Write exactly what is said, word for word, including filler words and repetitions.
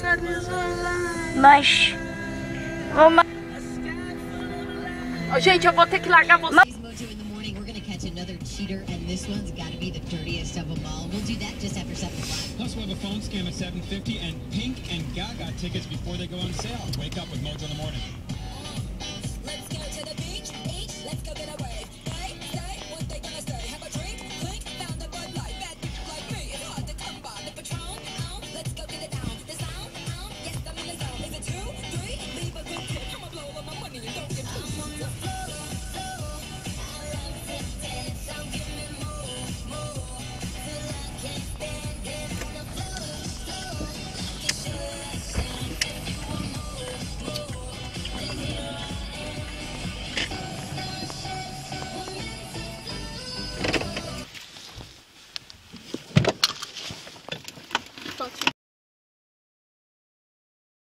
Mas... Vamos... Oh, gente, eu vou ter que largar você. Another cheater, and this one's got to be the dirtiest of them all. We'll do that just after seven o'clock. Plus, we have a phone scam at seven fifty and Pink and Gaga tickets before they go on sale. Wake up with Mojo in the Morning.